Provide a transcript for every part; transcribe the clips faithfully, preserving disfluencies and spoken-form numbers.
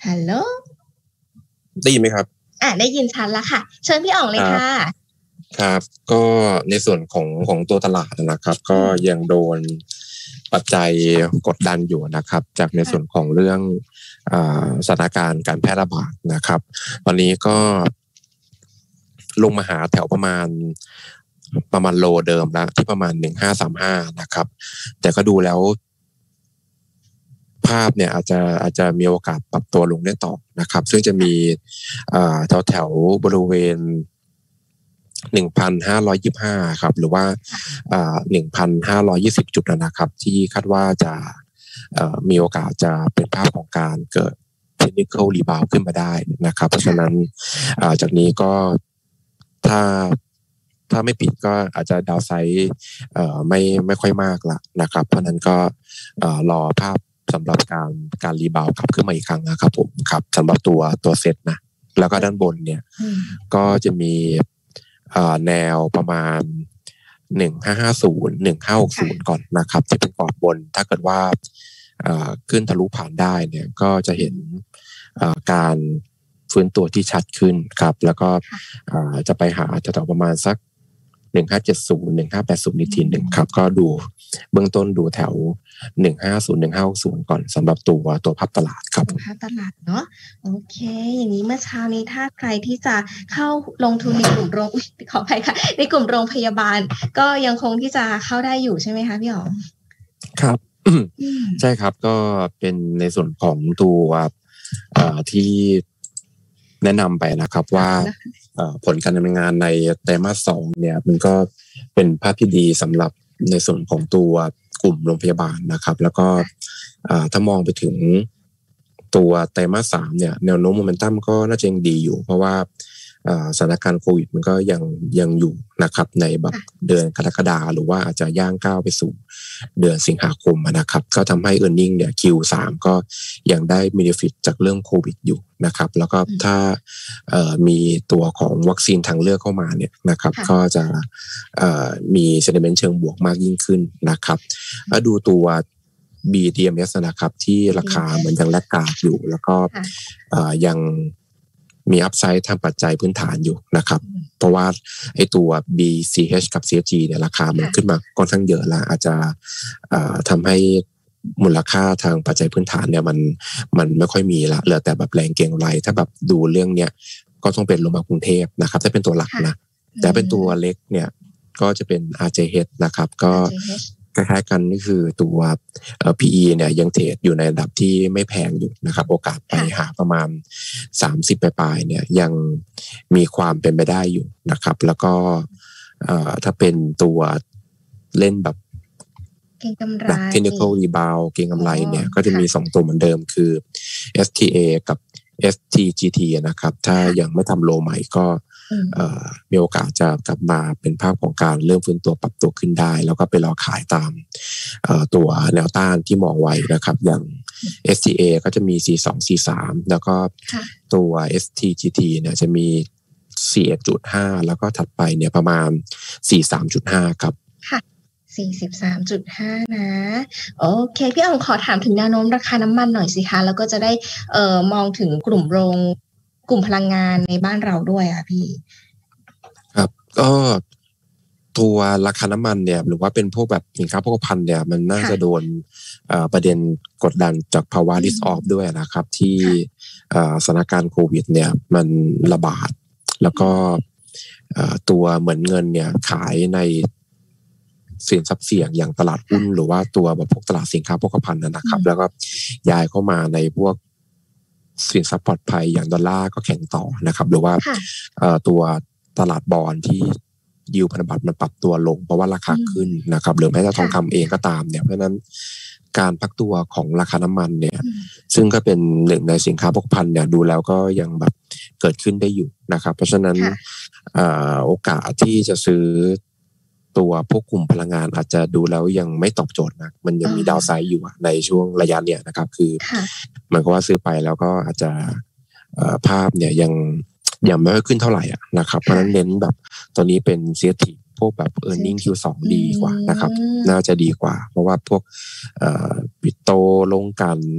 ฮัลโหลได้ยินไหมครับอ่ะได้ยินชัดแล้วค่ะเชิญพี่อ๋องเลยค่ะครับก็ในส่วนของของตัวตลาดนะครับก็ยังโดนปัจจัยกดดันอยู่นะครับจากในส่วนของเรื่องอ่าสถานการณ์การแพร่ระบาดนะครับตอนนี้ก็ลงมาหาแถวประมาณประมาณโลเดิมแล้วที่ประมาณหนึ่งพันห้าร้อยสามสิบห้านะครับแต่ก็ดูแล้วภาพเนี่ยอาจจะอาจจะมีโอกาสปรับตัวลงได้ต่อนะครับซึ่งจะมีแถวแถวบริเวณ หนึ่งพันห้าร้อยยี่สิบห้า ครับหรือว่า หนึ่งพันห้าร้อยยี่สิบ จุดนะครับที่คาดว่าจะมีโอกาสจะเป็นภาพของการเกิด technical rebound ขึ้นมาได้นะครับเพราะฉะนั้นจากนี้ก็ถ้าถ้าไม่ผิดก็อาจจะดาวไซด์ไม่ไม่ค่อยมากละนะครับเพราะนั้นก็รอภาพสำหรับการการรีบาวกลับขึ้นมาอีกครั้งนะครับผมครับสำหรับตัวตัวเซตนะแล้วก็ด้านบนเนี่ยก็จะมีแนวประมาณหนึ่งพันห้าร้อยห้าสิบ หนึ่งพันห้าร้อยหกสิบก่อนนะครับที่เป็นกรอบบนถ้าเกิดว่าขึ้นทะลุผ่านได้เนี่ยก็จะเห็นการฟื้นตัวที่ชัดขึ้นครับแล้วก็จะไปหาจะต่อประมาณสักหนึ่งพันห้าร้อยเจ็ดสิบ หนึ่งพันห้าร้อยแปดสิบนิดทีหนึ่งครับก็ดูเบื้องต้นดูแถวหนึ่งพันห้าร้อย หนึ่งพันห้าร้อยหกสิบก่อนสำหรับตัวตัวภาพตลาดครับภาพตลาดเนาะโอเคอย่างนี้เมื่อเช้านี้ถ้าใครที่จะเข้าลงทุนในกลุ่มโรงขออภัยค่ะในกลุ่มโรงพยาบาลก็ยังคงที่จะเข้าได้อยู่ใช่ไหมคะพี่อ๋องครับใช่ครับก็เป็นในส่วนของตัวที่แนะนำไปนะครับว่าผลการดำเนินงานในไตรมาสสองเนี่ยมันก็เป็นภาพที่ดีสำหรับในส่วนของตัวกลุ่มโรงพยาบาลนะครับแล้วก็ถ้ามองไปถึงตัวไตรมาสสามเนี่ยแนวโน้มโมเมนตัมก็น่าจะยังดีอยู่เพราะว่าสถานการณ์โควิดมันก็ยังยังอยู่นะครับในแบบเดือนกรกฎาคมหรือว่าอาจจะย่างก้าวไปสู่เดือนสิงหาคมนะครับก็ทำให้ earning เนี่ย คิว สาม ก็ยังได้ benefit จากเรื่องโควิดอยู่นะครับแล้วก็ถ้ามีตัวของวัคซีนทางเลือกเข้ามาเนี่ยนะครับก็จะมี sentiment เชิงบวกมากยิ่งขึ้นนะครับแล้วดูตัว บี ดี เอ็ม เอส นะครับที่ราคาเหมือนยังแลกกาดอยู่แล้วก็ยังมีอัพไซด์ทางปัจจัยพื้นฐานอยู่นะครับเพราะว่าไอ้ตัว บี ซี เอช กับ ซี เอช จี เนี่ยราคามันขึ้นมาค่อนข้างเยอะแล้วอาจจะทำให้มูลค่าทางปัจจัยพื้นฐานเนี่ยมันมันไม่ค่อยมีละเหลือแต่แบบแรงเก็งกำไรถ้าแบบดูเรื่องเนี้ยก็ต้องเป็นโรงพยาบาลกรุงเทพนะครับถ้าเป็นตัวหลักนะแต่เป็นตัวเล็กเนี่ยก็จะเป็น อาร์ เจ เอช นะครับก็คล้ายๆกันนี่คือตัว พี อี เนี่ยยังเทรดอยู่ในระดับที่ไม่แพงอยู่นะครับโอกาสไปหาประมาณสามสิบปลายๆเนี่ยยังมีความเป็นไปได้อยู่นะครับแล้วก็ถ้าเป็นตัวเล่นแบบเก็งกำไร technical rebound เก็งกำไรเนี่ยก็จะมีสองตัวเหมือนเดิมคือ เอส ที เอ กับ เอส ที จี ที นะครับถ้ายังไม่ทำโลใหม่ก็มีโอกาสจะกลับมาเป็นภาพของการเริ่มฟื้นตัวปรับตัวขึ้นได้แล้วก็ไปรอขายตามตัวแนวต้านที่มองไว้นะครับอย่าง เอส ที เอ ก็จะมี สี่ สอง สี่ สาม แล้วก็ตัว เอส ที จี ที เนี่ยจะมี สี่สิบเอ็ดจุดห้า แล้วก็ถัดไปเนี่ยประมาณ สี่สิบสามจุดห้า ครับค่ะ สี่สิบสามจุดห้า นะโอเคพี่อ๋องขอถามถึงแนวโน้มราคาน้ำมันหน่อยสิคะแล้วก็จะได้เอ่อมองถึงกลุ่มโรงกลุ่มพลังงานในบ้านเราด้วยอ่ะพี่ครับก็ตัวราคาน้ำมันเนี่ยหรือว่าเป็นพวกแบบสินค้าโภคภัณฑ์เนี่ยมันน่าจะโดนประเด็นกดดันจากภาวะ risk off ด้วยนะครับที่สถานการณ์โควิดเนี่ยมันระบาดแล้วก็ตัวเหมือนเงินเนี่ยขายในสินทรัพย์เสี่ยงอย่างตลาดหุ้นหรือว่าตัวแบบพวกตลาดสินค้าโภคภัณฑ์นะครับแล้วก็ย้ายเข้ามาในพวกสินทรัพย์ปลอดภัยอย่างดอลลาร์ก็แข็งต่อนะครับหรือว่าตัวตลาดบอนด์ที่ยิวพันธบัตรมันปรับตัวลงเพราะว่าราคาขึ้นนะครับหรือแม้แต่ทองคำเองก็ตามเนี่ยเพราะฉะนั้นการพักตัวของราคาน้ำมันเนี่ยซึ่งก็เป็นหนึ่งในสินค้าโภคภัณฑ์เนี่ยดูแล้วก็ยังแบบเกิดขึ้นได้อยู่นะครับเพราะฉะนั้นโอกาสที่จะซื้อตัวพวกกลุ่มพลังงานอาจจะดูแล้วยังไม่ตอบโจทย์นะมันยังมีดาวไซด์อยู่ในช่วงระยะเนี่ยนะครับคือมันก็ว่าซื้อไปแล้วก็อาจจะภาพเนี่ยยังยังไม่ค่อยขึ้นเท่าไหร่อ่ะนะครับเพราะฉะนั้นเน้นแบบตัวนี้เป็นเสียทีพวกแบบ earning คิว สอง ดีกว่านะครับน่าจะดีกว่าเพราะว่าพวกเอ่อปิโตรลงกัน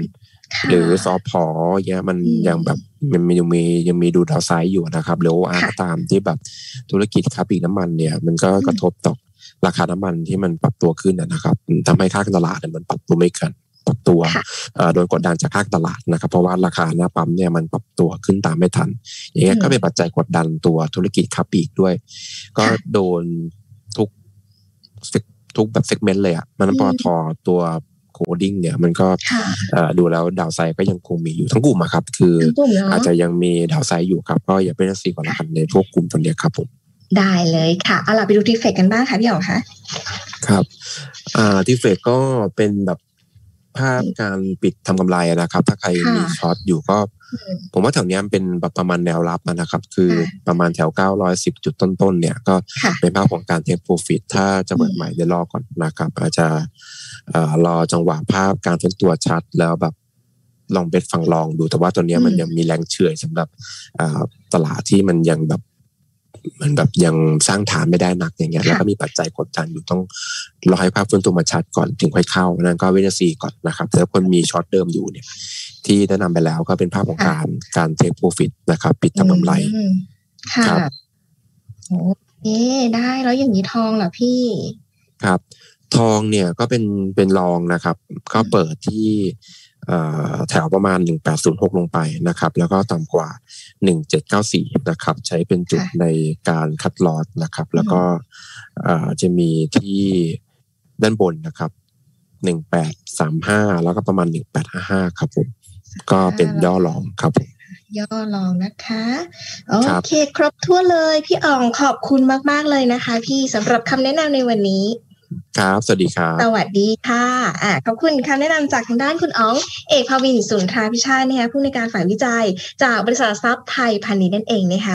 หรือสพเงี้ยมันยังแบบมันยังมียังมีดูดาวไซด์อยู่นะครับหรือว่าก็ตามที่แบบธุรกิจค้าปลีกน้ำมันเนี่ยมันก็กระทบต่อราคาน้ำมันที่มันปรับตัวขึ้นนะครับทำให้ค่าการตลาดมันปรับตัวไม่กันปรับตัวโดนกดดันจากค่าตลาดนะครับเพราะว่าราคาหน้าปั๊มเนี่ยมันปรับตัวขึ้นตามไม่ทันอย่างเงี้ยก็เป็นปัจจัยกดดันตัวธุรกิจค้าปลีกด้วยก็โดนทุกทุกแบบเซกเมนต์เลยอ่ะมันปตทตัวโคดิ้งเนี่ยมันก็ดูแล้วดาวไซด์ก็ยังคงมีอยู่ทั้งกลุ่มอะครับคืออาจจะยังมีดาวไซด์อยู่ครับก็อย่าเป็นซีก่อนละกันในพวกกลุ่มตัวนี้ครับผมได้เลยค่ะเอาล่ะไปดูทีเฟกกันบ้างค่ะพี่อ๋อคะครับอ่าทีเฟกก็เป็นแบบภาพการปิดทำกำไรนะครับถ้าใครมีช็อตอยู่ก็ผมว่าแถวนี้เป็นแบบประมาณแนวรับนะครับคือประมาณแถวเก้าร้อยสิบจุดต้นๆเนี่ยก็เป็นภาพของการเทคโปรฟิตถ้าจะเปิดใหม่เดี๋ยวรอก่อนนะครับอาจจะรอจังหวะภาพการฟื้นตัวชัดแล้วแบบลองเบ็ดฝั่งลองดูแต่ว่าตัวนี้มันยังมีแรงเฉื่อยสำหรับตลาดที่มันยังแบบมันแบบยังสร้างฐานไม่ได้หนักอย่างเงี้ยแล้วก็มีปัจจัยกดดันอยู่ต้องรอให้ภาพฟื้นตัวมาชัดก่อนถึงค่อยเข้านั่นก็เวทซีก่อนนะครับแต่ถ้าคนมีช็อตเดิมอยู่เนี่ยที่แนะนำไปแล้วก็เป็นภาพของการการเทคโปรฟิตนะครับปิดทำกำไรค่ะโอเคได้แล้วอย่างนี้ทองล่ะพี่ครับทองเนี่ยก็เป็นเป็นรองนะครับก็เปิดที่แถวประมาณหนึ่งพันแปดร้อยหกลงไปนะครับแล้วก็ต่ำกว่าหนึ่งพันเจ็ดร้อยเก้าสิบสี่นะครับใช้เป็นจุดในการคัดลอสนะครับแล้วก็จะมีที่ด้านบนนะครับหนึ่งพันแปดร้อยสามสิบห้าแล้วก็ประมาณหนึ่งพันแปดร้อยห้าสิบห้าครับผมก็เป็นย่อรองครับผมย่อรองนะคะโอเคครบถ้วนเลยพี่อ๋องขอบคุณมากๆเลยนะคะพี่สำหรับคำแนะนำในวันนี้ครับสวัสดีครับสวัสดีค่ะอ่าขอบคุณคำแนะนำจากทางด้านคุณอ๋องเอกภวินสุนทราพิชาตินะคะผู้ในการฝ่ายวิจัยจากบริษัททรัพย์ไทยพาณิชย์นั่นเองนะคะ